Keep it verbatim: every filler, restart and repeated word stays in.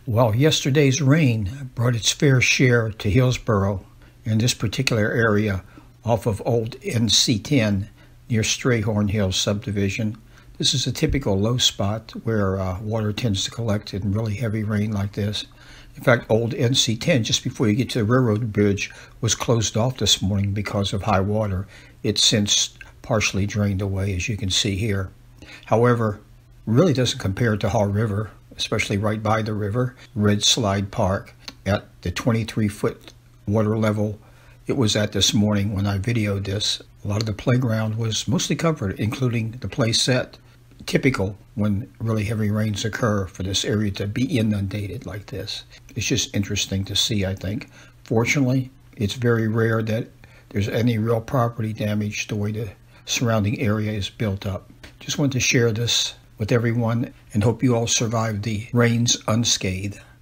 Well, yesterday's rain brought its fair share to Hillsborough in this particular area off of Old N C ten near Strayhorn Hills subdivision. This is a typical low spot where uh, water tends to collect in really heavy rain like this. In fact, Old N C ten, just before you get to the railroad bridge, was closed off this morning because of high water. It's since partially drained away, as you can see here. However, really doesn't compare to Haw River, especially right by the river, Red Slide Park, at the twenty-three foot water level it was at this morning when I videoed this. A lot of the playground was mostly covered, including the play set. Typical when really heavy rains occur for this area to be inundated like this. It's just interesting to see, I think. Fortunately, it's very rare that there's any real property damage the way the surrounding area is built up. Just wanted to share this with everyone and hope you all survive the rains unscathed.